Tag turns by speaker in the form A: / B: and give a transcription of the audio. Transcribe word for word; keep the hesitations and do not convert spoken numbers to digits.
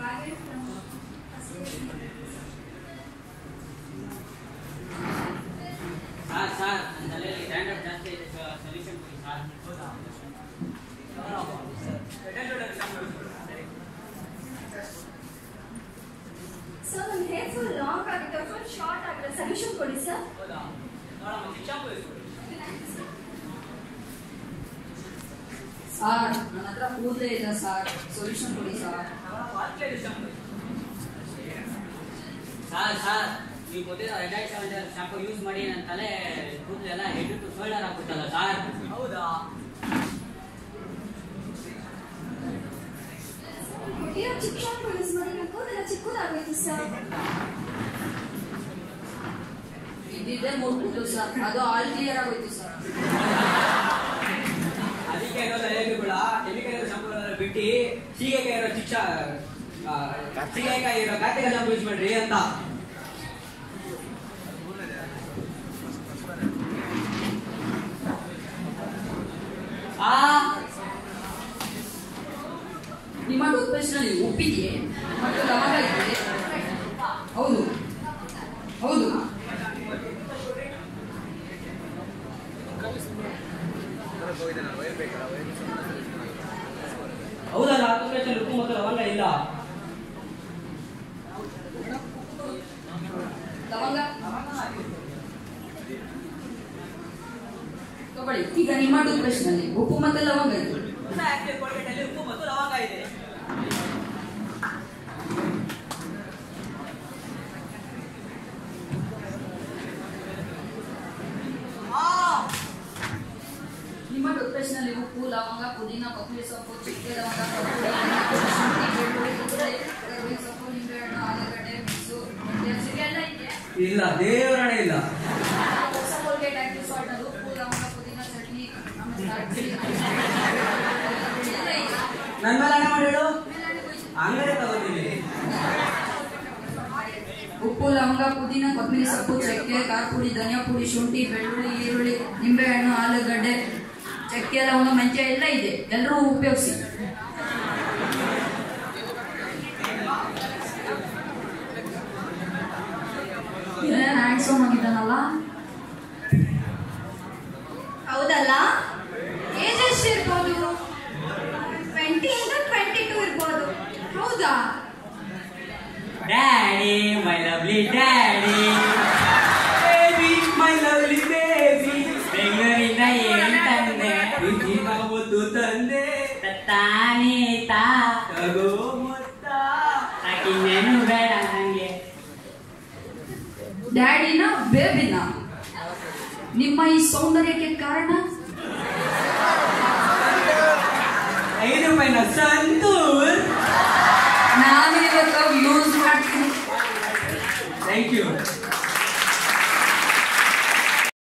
A: Sir sir ನನ್ನ ತಲೆಯಲ್ಲಿ dandruff ಜಾಸ್ತಿ ಇದೆ, ಸೊಲ್ಯೂಷನ್ ಕೊಡಿ ಸರ್.
B: ಸರ್ ನನ್ನ ಹೇರ್ ಫುಲ್ ಲಾಂಗ್ ಆಗಿದೆ, ಫುಲ್ ಶಾರ್ಟ್ ಆಗಿದೆ, ಸೊಲ್ಯೂಷನ್ ಕೊಡಿ ಸರ್.
A: ಹೌದಾ? ನೋಡಮ್ಮ ಶಾಂಪೂ ಯೂಸ್ ಕೊಡಿ.
C: ಸರ್ ನನ್ನ ಹತ್ರ ಕೂದಲೇ ಇಲ್ಲ ಸರ್, ಸೊಲ್ಯೂಷನ್ ಕೊಡಿ ಸರ್.
A: ಸರ್ ಸರ್ ನೀವು ಗೊತ್ತಿರೋ ರೆಡ್ ಐ ಸೆವೆಂಟರ್ ಶಾಂಪೂ ಯೂಸ್ ಮಾಡಿ ನನ್ನ ತಲೆ ಕೂದಲೆಲ್ಲ ಹೆಡ್ ಟು ಶೋಲ್ಡರ್ ಆಗ್ಬಿಟ್ಟಲ್ಲ ಸರ್. ಹೌದಾ?
B: ಚಿಕ್ಕ ಶಾಂಪೂ ಯೂಸ್ ಮಾಡಿ ನನ್ನ ಕೂದಲ ಚಿಕ್ಕದಾಗೋಯ್ತು ಸರ್.
C: ಇದ್ದಿದ್ದೇ ಮೂರು ಕೂದಲು ಸರ್, ಅದು ಆಲ್ ಕ್ಲಿಯರ್ ಆಗೋಯ್ತು ಸರ್.
A: ಅದಕ್ಕೆ ಇರೋ ತಲೆಗಳ ಕೆಮಿಕಲ್ ಶಾಂಪೂ ಬಿಟ್ಟು ಸೀಗೆಕಾಯಿ ಇರೋ ಚಿಕ್ಕ ಸೀಗೆಕಾಯಿ ಇರೋ ಕಾರ್ತಿಕ ಶಾಂಪೂ ಯೂಸ್ ಮಾಡ್ರಿ ಅಂತ.
C: ಆ ನಿಮ್ಮ ಟೂತ್ ಪೇಸ್ಟ್ ನಲ್ಲಿ ಉಪ್ಪಿದೆಯೇ ಮತ್ತು ಲವಂಗ ಇದೆ? ಹೌದು ಹೌದು.
A: ಹೌದಲ್ಲ, ಟೂತ್ ಪೇಸ್ಟ್ ನಲ್ಲಿ ಉಪ್ಪು ಮತ್ತು ಲವಂಗ ಇಲ್ಲ.
C: ಲವಂಗ ತಗೊಳ್ಳಿ. ಈಗ ನಿಮ್ಮ ಟೂತ್ ಪೇಸ್ಟ್ ನಲ್ಲಿ ಉಪ್ಪು ಮತ್ತು ಲವಂಗ ಇದೆ.
A: ಉಪ್ಪು ಮತ್ತು ಲವಂಗ ಇದೆ.
C: ನಿಮ್ಮ ಟೂತ್ ಪೇಸ್ಟ್ ನಲ್ಲಿ ಉಪ್ಪು, ಲವಂಗ, ಪುದೀನ, ಕೊತ್ತಂಬರಿ ಸೊಪ್ಪು, ಚಿಕ್ಕೆ ಲವಂಗ, ಶುಂಠಿ, ಬೆಳ್ಳುಳ್ಳಿ, ಕರಿಬೇವು ಸೊಪ್ಪು, ನಿಂಬೆಹಣ್ಣು, ಆಲೂಗಡ್ಡೆ, ಮಿಕ್ಸು, ಎಲ್ಲ ಇದೆ.
A: ಇಲ್ಲ, ದೇವರಣೆ ಇಲ್ಲ.
C: ಕೋಲ್ಗೇಟ್ ಆಕ್ಟಿವ್ ಸಾಲ್ಟ್ ಅದು ಉಪ್ಪು, ಲವಂಗ, ಪುದೀನ, ಚಟ್ನಿ,
A: ನನ್ನ ಮೇಲೆ ಹಣೆ ಮಾಡಿ ಹೇಳು, ಅಂಗಡಿ ತಗೋತೀನಿ.
C: ಉಪ್ಪು, ಲವಂಗ, ಪುದೀನ, ಕೊತ್ತಂಬರಿ ಸೊಪ್ಪು, ಚಕ್ಕೆ, ಖಾರ ಪುಡಿ, ಧನಿಯಾ ಪುಡಿ, ಶುಂಠಿ, ಬೆಳ್ಳುಳ್ಳಿ, ಈರುಳ್ಳಿ, ನಿಂಬೆಹಣ್ಣು, ಆಲೂಗಡ್ಡೆ, ಚಕ್ಕೆ, ಲವಂಗ, ಮೆಂತ್ಯ ಎಲ್ಲ ಇದೆ. ಎಲ್ಲರೂ ಉಪಯೋಗಿಸಿ. ಏನೇನು ಹ್ಯಾಂಡ್ಸಮ್ ಆಗಿದ್ದಾನಲ್ಲ.
B: ಹೌದಲ್ಲ? ಏಜ್ ಎಷ್ಟು ಇರ್ಬೋದು? ಟ್ವೆಂಟಿ ಇಂದ ಟ್ವೆಂಟಿ ಟೂ ಇರ್ಬೋದು. ಹೌದಾ?
A: Daddy, my lovely daddy, baby, my lovely baby, ಬೆಂಗಳೂರಿಂದ ಏನ್ ತಂದೆ, ಮುತ್ತು ತಂದೆ, ತಾನೇ ತಾ ತಗೋ ಮುತ್ತ, ಇನ್ನೇನು ಬೇಡ ನಂಗೆ.
C: ಡ್ಯಾಡಿನ ಬೇಬಿನ? ನಿಮ್ಮ ಈ ಸೌಂದರ್ಯಕ್ಕೆ ಕಾರಣ
A: ಐದು ರೂಪಾಯಿನ ಸಂತು